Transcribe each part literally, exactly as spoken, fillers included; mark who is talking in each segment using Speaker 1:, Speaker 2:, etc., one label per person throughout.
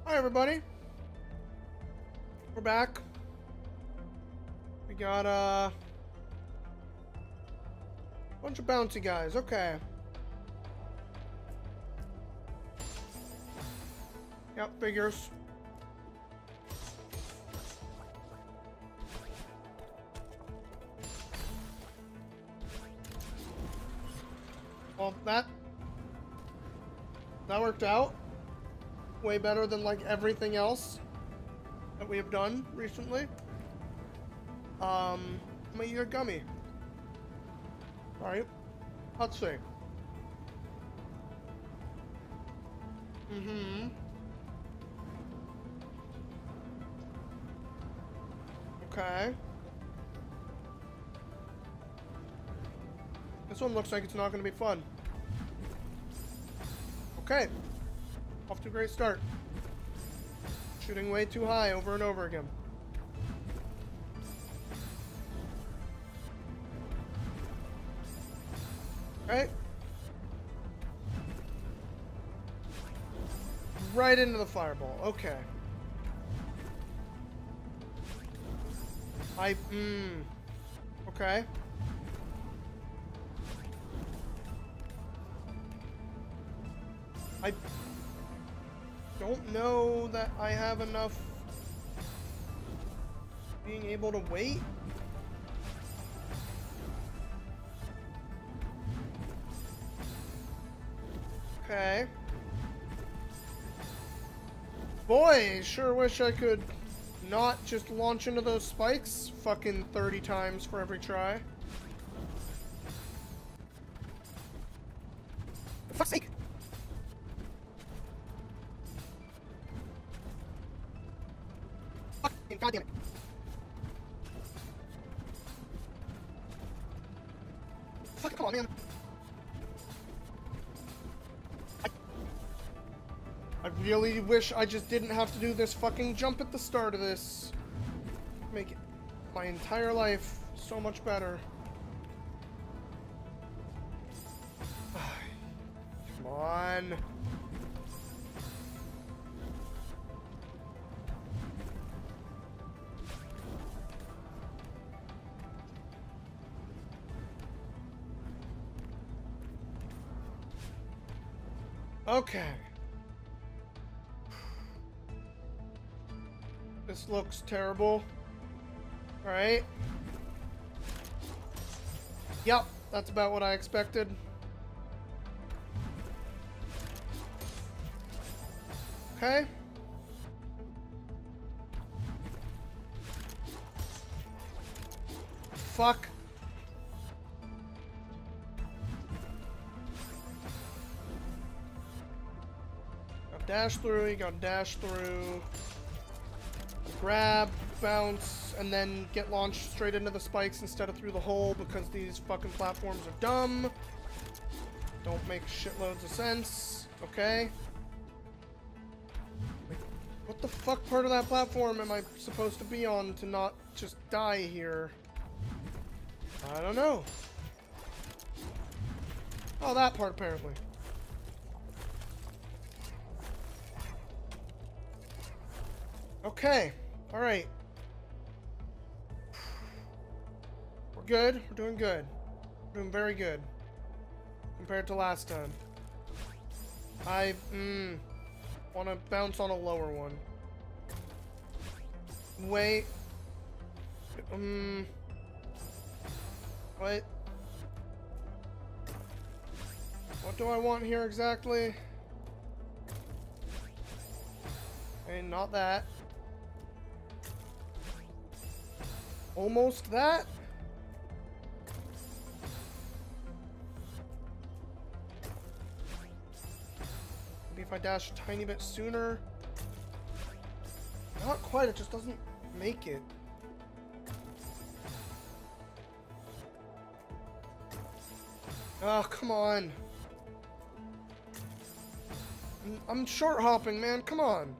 Speaker 1: Hi everybody. We're back. We got uh, a bunch of bouncy guys. Okay. Yep, figures. Well, that that worked out way better than like everything else that we have done recently. Um, I'm gonna eat a gummy. All right, let's see. Mm-hmm. Okay. This one looks like it's not gonna be fun. Okay. Off to a great start. Shooting way too high over and over again. Okay. Right into the fireball. Okay. I, mmm. Okay. I don't know that I have enough being able to wait. Okay. Boy, sure wish I could not just launch into those spikes fucking thirty times for every try. For fuck's sake! Fucking goddamn it. Fucking come on, man. I really wish I just didn't have to do this fucking jump at the start of this. Make it my entire life so much better. Come on. Okay. This looks terrible. Alright. Yep, that's about what I expected. Okay. Fuck. Got dash through, you got dash through. Grab, bounce, and then get launched straight into the spikes instead of through the hole because these fucking platforms are dumb. Don't make shitloads of sense. Okay. Like, what the fuck part of that platform am I supposed to be on to not just die here? I don't know. Oh, that part apparently. Okay. Alright. We're good. We're doing good. We're doing very good. Compared to last time. I, mm, want to bounce on a lower one. Wait. Um. What? What do I want here exactly? Okay, not that. Almost that? Maybe if I dash a tiny bit sooner. Not quite, it just doesn't make it. Oh, come on. I'm, I'm short hopping, man, come on.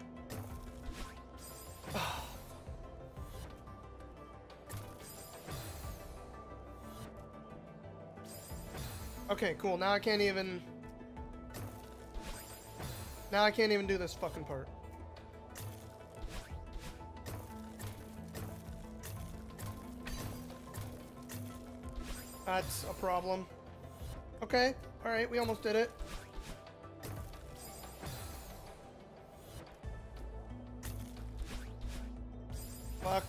Speaker 1: Okay, cool. Now I can't even... Now I can't even do this fucking part. That's a problem. Okay, alright, we almost did it. Fuck.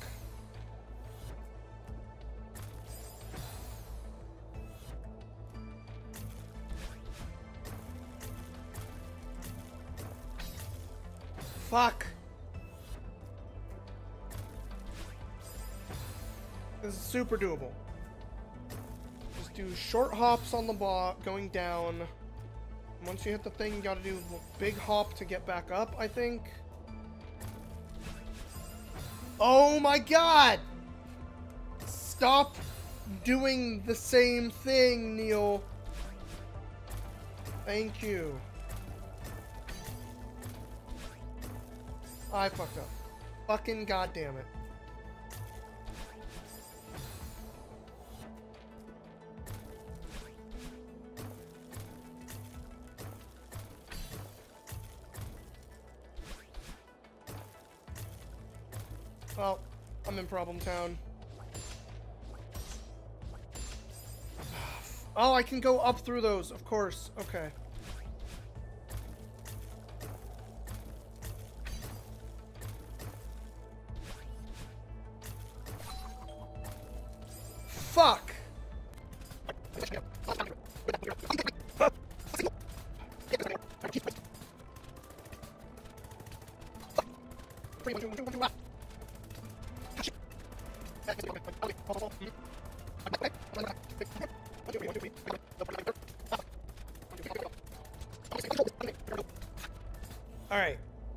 Speaker 1: Fuck. This is super doable. Just do short hops on the ball going down. Once you hit the thing, you gotta do a big hop to get back up, I think. Oh my god! Stop doing the same thing, Neil. Thank you. I fucked up. Fucking goddamn it. Well, I'm in Problem Town. Oh, I can go up through those, of course. Okay. Fuck! All right.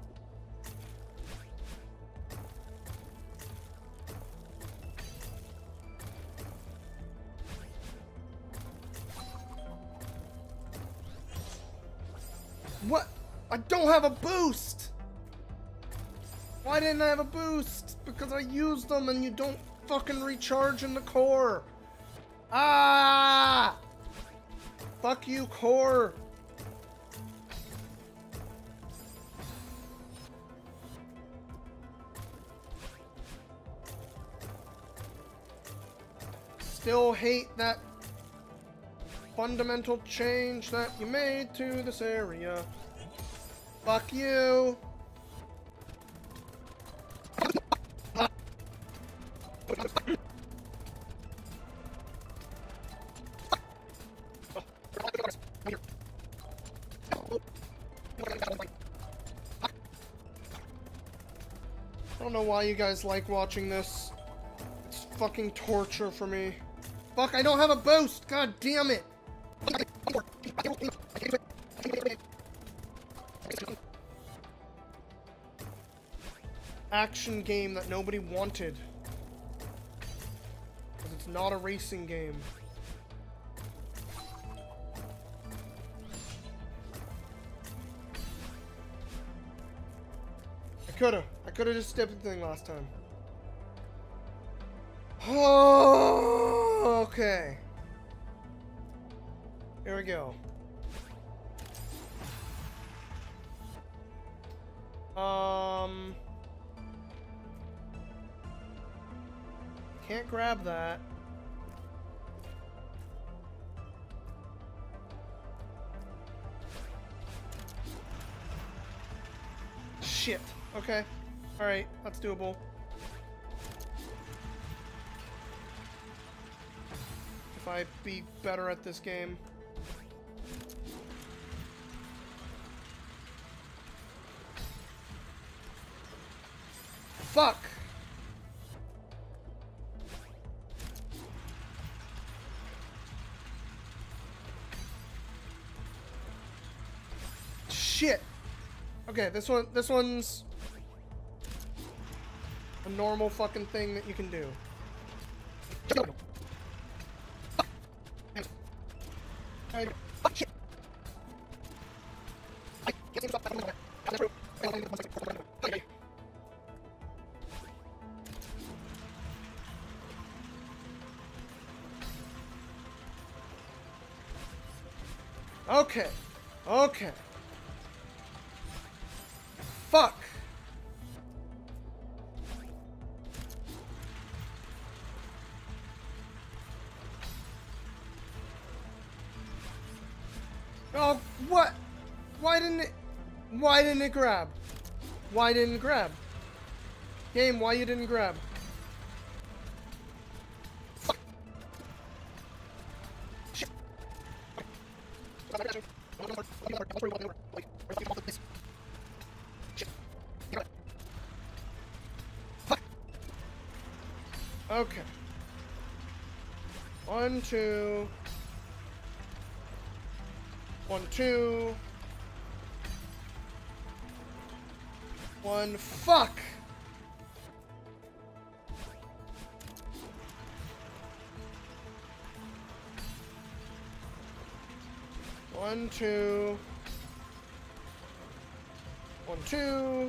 Speaker 1: What? I don't have a boost! Why didn't I have a boost? Because I used them and you don't fucking recharge in the core. Ah! Fuck you, core. Still hate that fundamental change that you made to this area. Fuck you. I don't know why you guys like watching this. It's fucking torture for me. Fuck, I don't have a boost! God damn it! Action game that nobody wanted. Because it's not a racing game. I coulda. I coulda just stepped the thing last time. Oh, okay. Here we go. Um, can't grab that. Shit. Okay. All right. That's doable. If I be better at this game. Fuck! Shit! Okay, this one, this one's a normal fucking thing that you can do. Okay. Okay. Fuck. What? Why didn't it... Why didn't it grab? Why didn't it grab? Game, why you didn't grab? Fuck. Shit. Fuck. Okay. One, two... One, two. One, fuck! One, two. One, two.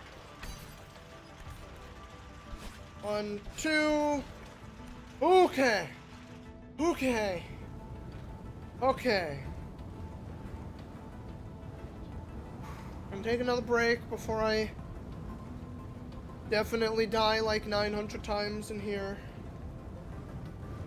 Speaker 1: One, two. Okay. Okay. Okay. I'm taking another break before I definitely die like nine hundred times in here.